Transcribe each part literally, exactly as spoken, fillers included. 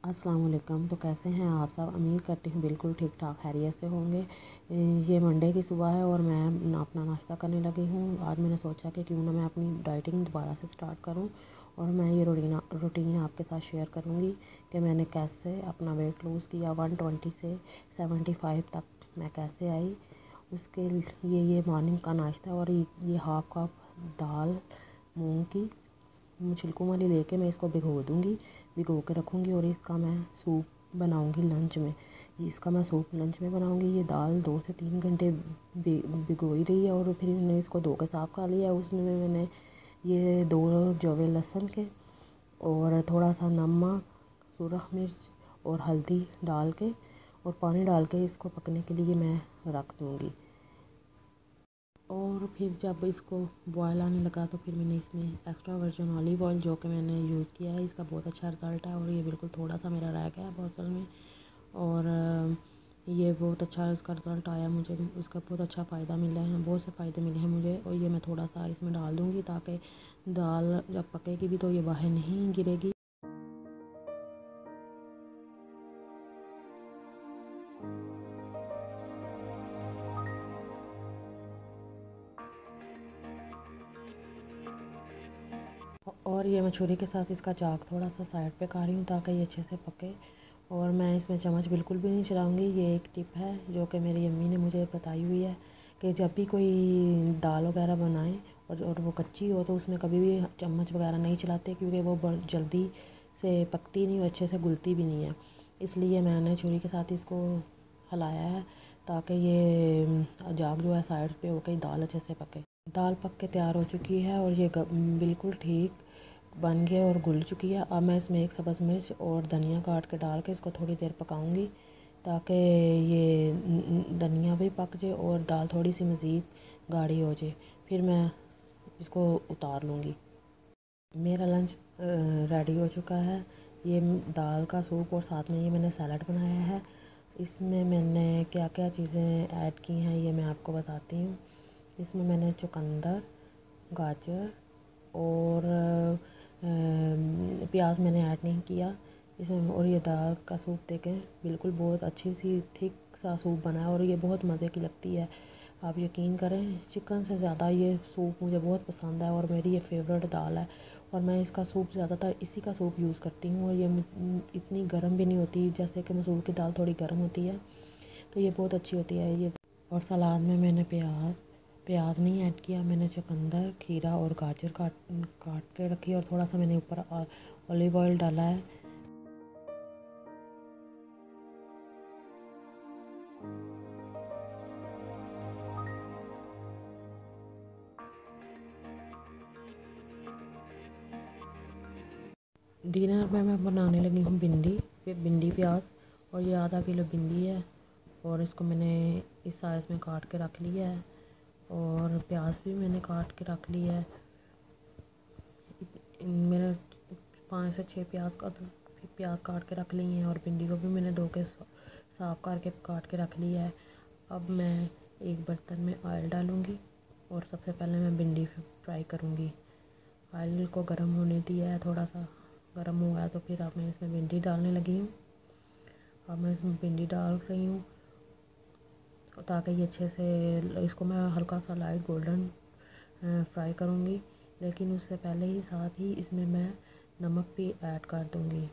अस्सलाम वालेकुम। तो कैसे हैं आप सब? उम्मीद करती हूँ बिल्कुल ठीक ठाक खैरियत से होंगे। ये मंडे की सुबह है और मैं अपना नाश्ता करने लगी हूँ। आज मैंने सोचा कि क्यों ना मैं अपनी डाइटिंग दोबारा से स्टार्ट करूँ और मैं ये रूटीन रूटीन आपके साथ शेयर करूँगी कि मैंने कैसे अपना वेट लूज़ किया। वन ट्वेंटी से सेवेंटी फाइव तक मैं कैसे आई। उसके लिए ये मॉर्निंग का नाश्ता और ये हाफ कप दाल मूँग की छिलकों वाली लेके मैं इसको भिगो दूँगी, भिगो के रखूँगी और इसका मैं सूप बनाऊँगी लंच में। इसका मैं सूप लंच में बनाऊँगी। ये दाल दो से तीन घंटे भिगो ही रही है और फिर मैंने इसको धो के साफ़ कर लिया। उसमें मैंने ये दो जवे लहसुन के और थोड़ा सा नमक, सुरख मिर्च और हल्दी डाल के और पानी डाल के इसको पकने के लिए मैं रख दूँगी। और फिर जब इसको बॉयल आने लगा तो फिर मैंने इसमें एक्स्ट्रा वर्जिन ऑलिव ऑयल जो कि मैंने यूज़ किया है, इसका बहुत अच्छा रिज़ल्ट है। और ये बिल्कुल थोड़ा सा मेरा रह गया है बोतल में और ये बहुत अच्छा इसका रिज़ल्ट आया मुझे। इसका बहुत अच्छा फ़ायदा मिला है, बहुत से फ़ायदे मिले हैं मुझे। और ये मैं थोड़ा सा इसमें डाल दूँगी ताकि दाल जब पकेगी भी तो ये बाहर नहीं गिरेगी। और ये मैं छुरी के साथ इसका चाक थोड़ा सा साइड पे कर रही हूँ ताकि ये अच्छे से पके। और मैं इसमें चम्मच बिल्कुल भी नहीं चलाऊँगी। ये एक टिप है जो कि मेरी अम्मी ने मुझे बताई हुई है कि जब भी कोई दाल वगैरह बनाए और और वो कच्ची हो तो उसमें कभी भी चम्मच वगैरह नहीं चलाते, क्योंकि वो जल्दी से पकती नहीं और अच्छे से घुलती भी नहीं है। इसलिए मैंने छुरी के साथ इसको हिलाया है ताकि ये जाग जो है साइड पे होकर दाल अच्छे से पके। दाल पक के तैयार हो चुकी है और ये बिल्कुल ठीक बन गया और घुल चुकी है। अब मैं इसमें एक सब्ज़ मिर्च और धनिया काट के डाल के इसको थोड़ी देर पकाऊंगी ताकि ये धनिया भी पक जाए और दाल थोड़ी सी मज़ीद गाढ़ी हो जाए। फिर मैं इसको उतार लूँगी। मेरा लंच रेडी हो चुका है। ये दाल का सूप और साथ में ये मैंने सैलड बनाया है। इसमें मैंने क्या क्या चीज़ें ऐड की हैं ये मैं आपको बताती हूँ। इसमें मैंने चुकंदर, गाजर और प्याज मैंने ऐड नहीं किया इसमें। और ये दाल का सूप देखें बिल्कुल बहुत अच्छी सी थिक सा सूप बना है और ये बहुत मज़े की लगती है। आप यकीन करें चिकन से ज़्यादा ये सूप मुझे बहुत पसंद है और मेरी ये फेवरेट दाल है। और मैं इसका सूप ज़्यादातर इसी का सूप यूज़ करती हूँ। और ये इतनी गर्म भी नहीं होती, जैसे कि मसूर की दाल थोड़ी गर्म होती है, तो ये बहुत अच्छी होती है ये। और सलाद में मैंने प्याज प्याज नहीं ऐड किया, मैंने चुकंदर, खीरा और गाजर काट काट के रखी और थोड़ा सा मैंने ऊपर ऑलिव ऑयल डाला है। डिनर में मैं बनाने लगी हूँ भिंडी भिंडी प्याज और ये आधा किलो भिंडी है और इसको मैंने इस साइज़ में काट के रख लिया है। और प्याज भी मैंने काट के रख लिया है। मैंने पाँच से छः प्याज का प्याज काट के रख ली हैं और भिंडी को भी मैंने धो के साफ़ करके काट के रख लिया है। अब मैं एक बर्तन में ऑयल डालूँगी और सबसे पहले मैं भिंडी फ्राई करूँगी। ऑयल को गर्म होने दिया है, थोड़ा सा गर्म हुआ है तो फिर अब मैं इसमें भिंडी डालने लगी हूँ। अब मैं इसमें भिंडी डाल रही हूँ ताकि ये अच्छे से, इसको मैं हल्का सा लाइट गोल्डन फ्राई करूँगी, लेकिन उससे पहले ही साथ ही इसमें मैं नमक भी ऐड कर दूँगी।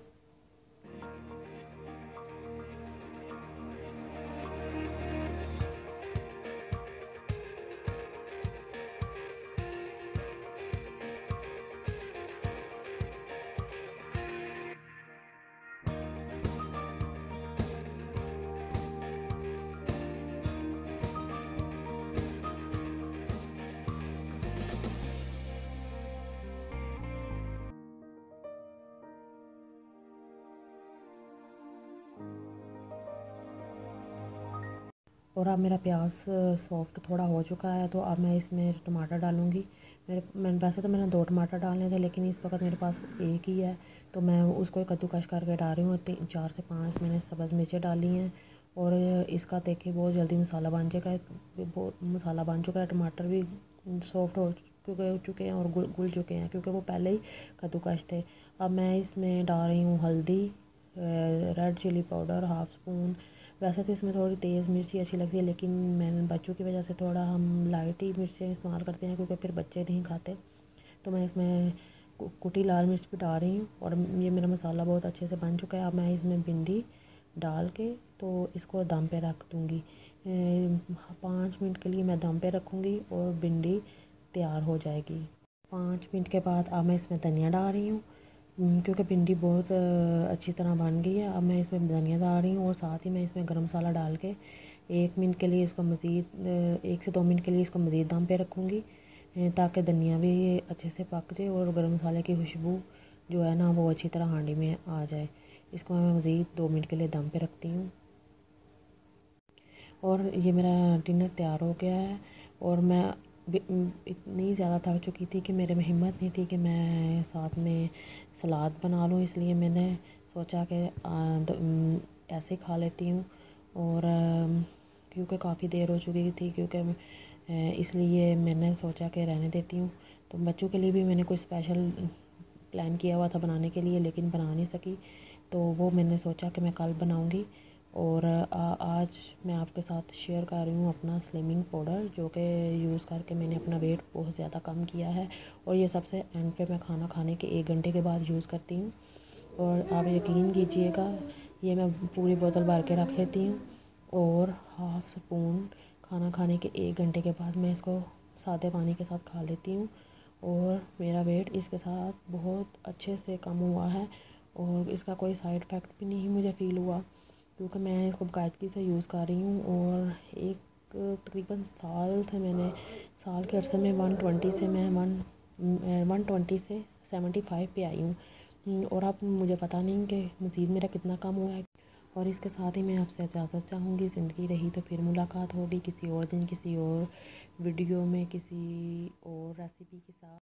और अब मेरा प्याज सॉफ्ट थोड़ा हो चुका है तो अब मैं इसमें टमाटर डालूँगी। मेरे मैं वैसे तो मैंने दो टमाटर डालने थे, लेकिन इस वक्त मेरे पास एक ही है तो मैं उसको कद्दूकश करके डाल रही हूँ। तीन चार से पाँच मैंने सब्ज़ मिर्चें डाली हैं और इसका देखिए बहुत जल्दी मसाला बन जाएगा। बहुत मसाला बन चुका है, टमाटर भी सॉफ्ट हो चुके चुके हैं और गुल गुल चुके हैं क्योंकि वो पहले ही कद्दूकश थे। अब मैं इसमें डाल रही हूँ हल्दी, red chilli powder half spoon. वैसे तो इसमें थोड़ी तेज़ मिर्ची अच्छी लगती है, लेकिन मैंने बच्चों की वजह से थोड़ा हम लाइट ही मिर्चें इस्तेमाल करते हैं, क्योंकि फिर बच्चे नहीं खाते। तो मैं इसमें कुटी लाल मिर्च भी डाल रही हूँ। और ये मेरा मसाला बहुत अच्छे से बन चुका है। अब मैं इसमें भिंडी डाल के तो इसको दम पे रख दूँगी। पाँच मिनट के लिए मैं दम पे रखूँगी और भिंडी तैयार हो जाएगी। पाँच मिनट के बाद अब मैं इसमें धनिया डाल रही हूँ, क्योंकि भिंडी बहुत अच्छी तरह बन गई है। अब मैं इसमें धनिया डाल रही हूँ और साथ ही मैं इसमें गरम मसाला डाल के एक मिनट के लिए इसको मज़ीद एक से दो मिनट के लिए इसको मज़ीद दम पे रखूँगी, ताकि धनिया भी अच्छे से पक जाए और गरम मसाले की खुशबू जो है ना वो अच्छी तरह हांडी में आ जाए। इसको मैं मज़ीद दो मिनट के लिए दम पे रखती हूँ। और ये मेरा डिनर तैयार हो गया है। और मैं इतनी ज़्यादा थक चुकी थी कि मेरे में हिम्मत नहीं थी कि मैं साथ में सलाद बना लूँ, इसलिए मैंने सोचा कि ऐसे खा लेती हूँ। और क्योंकि काफ़ी देर हो चुकी थी, क्योंकि इसलिए मैंने सोचा कि रहने देती हूँ। तो बच्चों के लिए भी मैंने कोई स्पेशल प्लान किया हुआ था बनाने के लिए, लेकिन बना नहीं सकी, तो वो मैंने सोचा कि मैं कल बनाऊँगी। और आ, आज मैं आपके साथ शेयर कर रही हूँ अपना स्लिमिंग पाउडर, जो कि यूज़ करके मैंने अपना वेट बहुत ज़्यादा कम किया है। और ये सबसे एंड पे मैं खाना खाने के एक घंटे के बाद यूज़ करती हूँ। और आप यकीन कीजिएगा, ये मैं पूरी बोतल भर के रख लेती हूँ और हाफ़ स्पून खाना खाने के एक घंटे के बाद मैं इसको सादे पानी के साथ खा लेती हूँ। और मेरा वेट इसके साथ बहुत अच्छे से कम हुआ है और इसका कोई साइड इफ़ेक्ट भी नहीं मुझे फ़ील हुआ, क्योंकि मैं इसको बाकायदगी से यूज़ कर रही हूँ। और एक तकरीबन साल से मैंने साल के अरसे में वन ट्वेंटी से मैं वन वन ट्वेंटी से सेवेंटी फाइव पे आई हूँ। और अब मुझे पता नहीं कि मज़ीद मेरा कितना कम हुआ है। और इसके साथ ही मैं आपसे इजाज़त चाहूँगी। ज़िंदगी रही तो फिर मुलाकात होगी किसी और दिन, किसी और वीडियो में, किसी और रेसिपी के साथ।